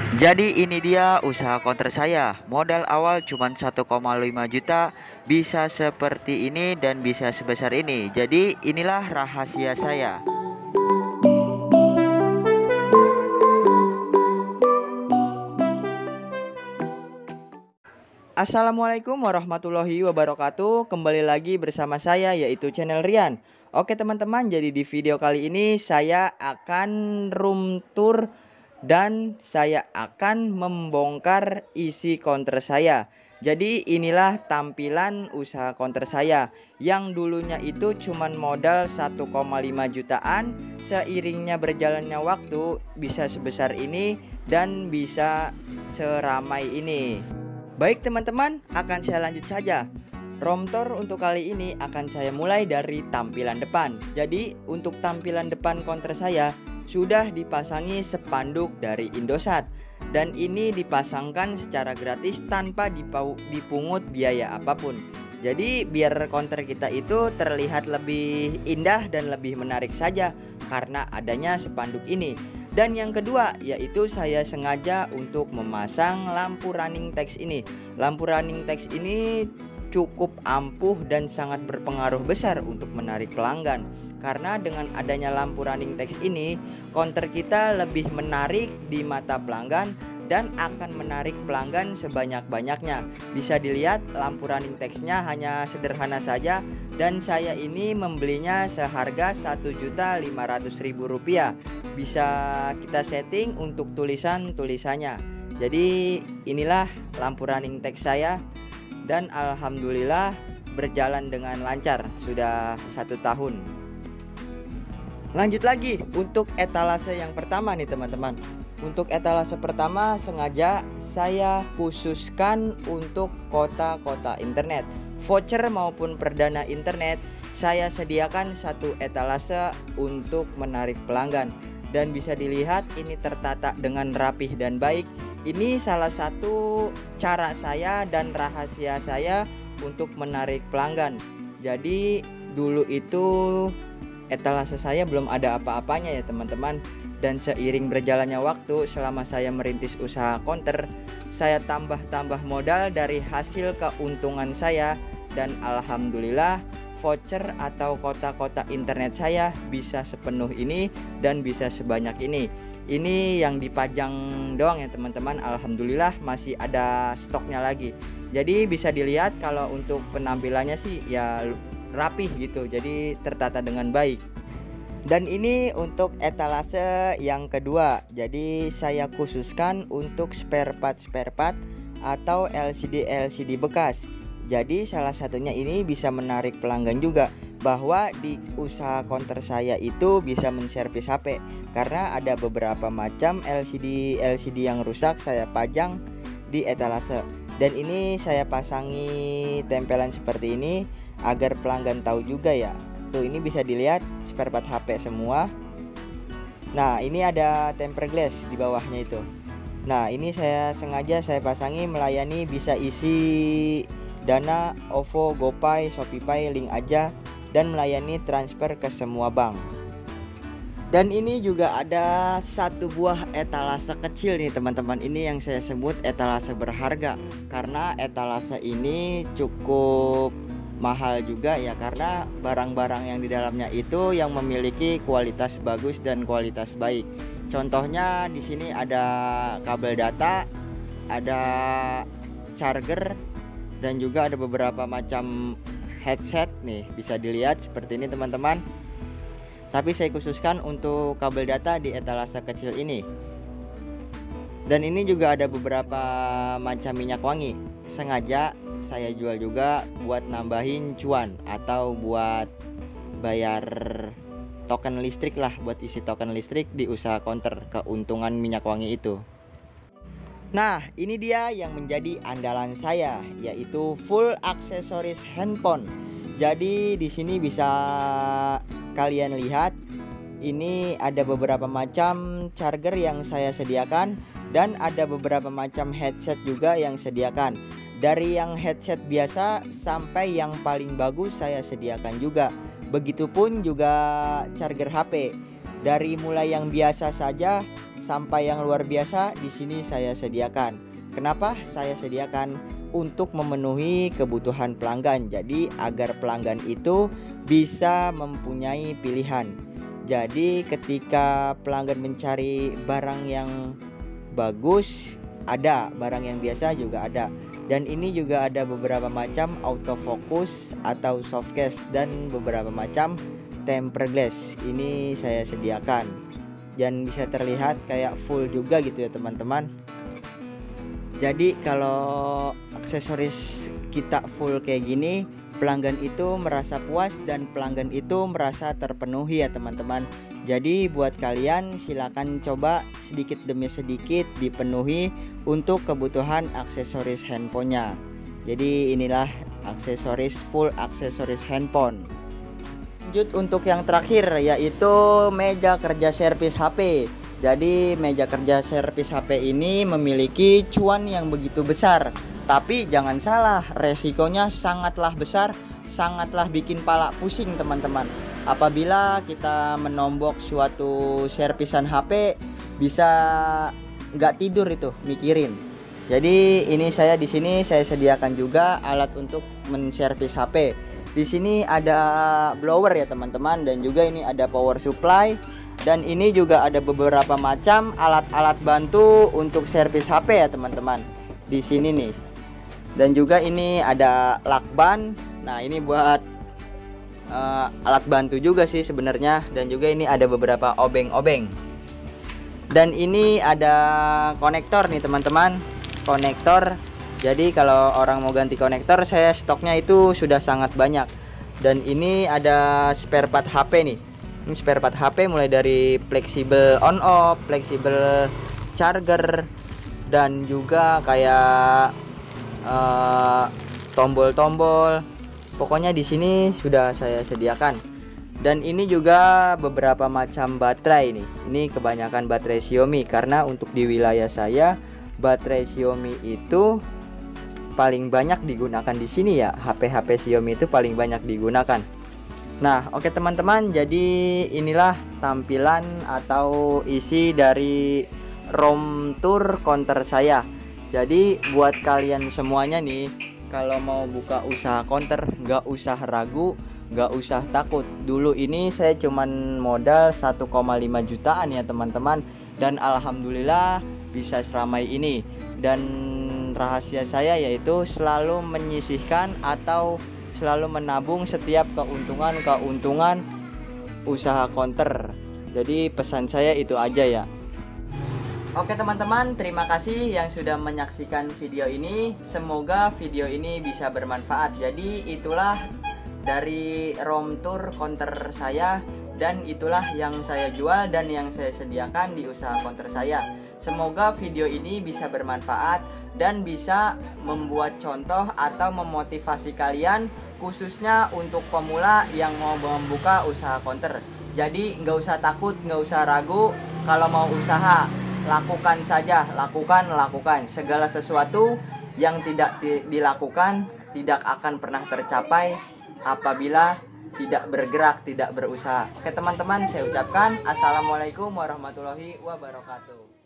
Jadi ini dia usaha konter saya. Modal awal cuma 1,5 juta, bisa seperti ini dan bisa sebesar ini. Jadi inilah rahasia saya. Assalamualaikum warahmatullahi wabarakatuh. Kembali lagi bersama saya yaitu channel Rian. Oke teman-teman, jadi di video kali ini saya akan room tour dan saya akan membongkar isi konter saya. Jadi inilah tampilan usaha konter saya yang dulunya itu cuman modal 1,5 jutaan. Seiringnya berjalannya waktu bisa sebesar ini dan bisa seramai ini. Baik teman-teman, akan saya lanjut saja. Room tour untuk kali ini akan saya mulai dari tampilan depan. Jadi untuk tampilan depan konter saya sudah dipasangi spanduk dari Indosat. Dan ini dipasangkan secara gratis tanpa dipungut biaya apapun. Jadi biar konter kita itu terlihat lebih indah dan lebih menarik saja karena adanya spanduk ini. Dan yang kedua yaitu saya sengaja untuk memasang lampu running text ini. Lampu running text ini cukup ampuh dan sangat berpengaruh besar untuk menarik pelanggan. Karena dengan adanya lampu running text ini, konter kita lebih menarik di mata pelanggan dan akan menarik pelanggan sebanyak-banyaknya. Bisa dilihat lampu running textnya hanya sederhana saja dan saya ini membelinya seharga Rp1.500.000. Bisa kita setting untuk tulisannya. Jadi inilah lampu running text saya dan alhamdulillah berjalan dengan lancar sudah 1 tahun. Lanjut lagi untuk etalase yang pertama nih teman-teman. Untuk etalase pertama sengaja saya khususkan untuk kota-kota internet. Voucher maupun perdana internet saya sediakan satu etalase untuk menarik pelanggan. Dan bisa dilihat ini tertata dengan rapih dan baik. Ini salah satu cara saya dan rahasia saya untuk menarik pelanggan. Jadi dulu itu etalase saya belum ada apa-apanya ya teman-teman. Dan seiring berjalannya waktu selama saya merintis usaha konter, saya tambah modal dari hasil keuntungan saya. Dan alhamdulillah voucher atau kota-kota internet saya bisa sepenuh ini dan bisa sebanyak ini. Ini yang dipajang doang ya teman-teman. Alhamdulillah masih ada stoknya lagi. Jadi bisa dilihat kalau untuk penampilannya sih ya rapih gitu. Jadi tertata dengan baik. Dan ini untuk etalase yang kedua. Jadi saya khususkan untuk spare part atau LCD bekas. Jadi salah satunya ini bisa menarik pelanggan juga, bahwa di usaha konter saya itu bisa menservis HP karena ada beberapa macam LCD yang rusak saya pajang di etalase. Dan ini saya pasangi tempelan seperti ini agar pelanggan tahu juga ya. Tuh ini bisa dilihat spare part HP semua. Nah ini ada tempered glass di bawahnya itu. Nah ini saya sengaja saya pasangi melayani bisa isi Dana, OVO, GoPay, ShopeePay, link aja, dan melayani transfer ke semua bank. Dan ini juga ada satu buah etalase kecil nih teman-teman. Ini yang saya sebut etalase berharga karena etalase ini cukup mahal juga ya, karena barang-barang yang di dalamnya itu yang memiliki kualitas bagus dan kualitas baik. Contohnya di sini ada kabel data, ada charger, dan juga ada beberapa macam headset nih, bisa dilihat seperti ini teman-teman. Tapi saya khususkan untuk kabel data di etalase kecil ini. Dan ini juga ada beberapa macam minyak wangi. Sengaja saya jual juga buat nambahin cuan atau buat bayar token listrik lah, buat isi token listrik di usaha konter keuntungan minyak wangi itu. Nah ini dia yang menjadi andalan saya, yaitu full aksesoris handphone. Jadi di sini bisa kalian lihat ini ada beberapa macam charger yang saya sediakan dan ada beberapa macam headset juga yang sediakan. Dari yang headset biasa sampai yang paling bagus saya sediakan juga. Begitupun juga charger HP. Dari mulai yang biasa saja sampai yang luar biasa di sini saya sediakan. Kenapa saya sediakan? Untuk memenuhi kebutuhan pelanggan. Jadi agar pelanggan itu bisa mempunyai pilihan. Jadi ketika pelanggan mencari barang yang bagus, ada, barang yang biasa juga ada. Dan ini juga ada beberapa macam autofocus atau soft case dan beberapa macam tempered glass. Ini saya sediakan. Dan bisa terlihat kayak full juga gitu ya teman-teman. Jadi kalau aksesoris kita full kayak gini, pelanggan itu merasa puas dan pelanggan itu merasa terpenuhi ya teman-teman. Jadi buat kalian silakan coba sedikit demi sedikit dipenuhi untuk kebutuhan aksesoris handphonenya. Jadi inilah aksesoris full aksesoris handphone. Lanjut untuk yang terakhir, yaitu meja kerja servis HP. Jadi meja kerja servis HP ini memiliki cuan yang begitu besar. Tapi jangan salah, resikonya sangatlah besar, sangatlah bikin pala pusing teman-teman. Apabila kita menombok suatu servisan HP, bisa nggak tidur itu mikirin. Jadi ini saya di sini saya sediakan juga alat untuk menservis HP. Di sini ada blower ya teman-teman, dan juga ini ada power supply. Dan ini juga ada beberapa macam alat-alat bantu untuk servis HP ya teman-teman. Di sini nih. Dan juga ini ada lakban. Nah, ini buat alat bantu juga sih sebenarnya. Dan juga ini ada beberapa obeng-obeng. Dan ini ada konektor nih teman-teman. Konektor. Jadi kalau orang mau ganti konektor, saya stoknya itu sudah sangat banyak. Dan ini ada spare part HP nih. Ini spare part HP mulai dari fleksibel on off, fleksibel charger, dan juga kayak tombol-tombol. Pokoknya di sini sudah saya sediakan. Dan ini juga beberapa macam baterai nih. Ini kebanyakan baterai Xiaomi karena untuk di wilayah saya baterai Xiaomi itu paling banyak digunakan di sini ya. HP-HP Xiaomi itu paling banyak digunakan. Nah, oke teman-teman, jadi inilah tampilan atau isi dari room tour counter saya. Jadi buat kalian semuanya nih, kalau mau buka usaha counter, nggak usah ragu, nggak usah takut. Dulu ini saya cuman modal 1,5 jutaan ya teman-teman, dan alhamdulillah bisa seramai ini. Dan rahasia saya yaitu selalu menyisihkan atau selalu menabung setiap keuntungan usaha counter. Jadi pesan saya itu aja ya. Oke teman-teman, terima kasih yang sudah menyaksikan video ini. Semoga video ini bisa bermanfaat. Jadi itulah dari room tour counter saya, dan itulah yang saya jual dan yang saya sediakan di usaha counter saya. Semoga video ini bisa bermanfaat dan bisa membuat contoh atau memotivasi kalian, khususnya untuk pemula yang mau membuka usaha counter. Jadi nggak usah takut, nggak usah ragu. Kalau mau usaha, lakukan saja, lakukan. Segala sesuatu yang tidak dilakukan tidak akan pernah tercapai apabila tidak bergerak, tidak berusaha. Oke teman-teman, saya ucapkan assalamualaikum warahmatullahi wabarakatuh.